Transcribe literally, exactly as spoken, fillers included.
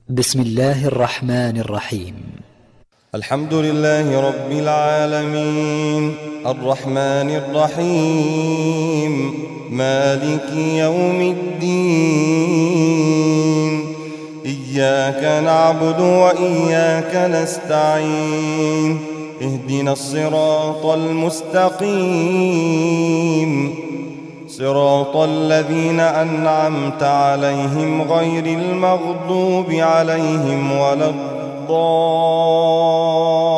بسم الله الرحمن الرحيم. الحمد لله رب العالمين الرحمن الرحيم مالك يوم الدين. إياك نعبد وإياك نستعين. اهدنا الصراط المستقيم صراط الذين أنعمت عليهم غير المغضوب عليهم ولا الضالين.